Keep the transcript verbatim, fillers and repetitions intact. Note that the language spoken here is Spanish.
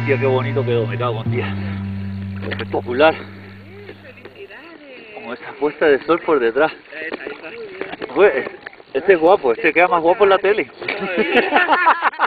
Hostia, qué bonito quedó, me cago en tía. Espectacular. Como esa puesta de sol por detrás. Pues, este es guapo, este queda más guapo en la tele.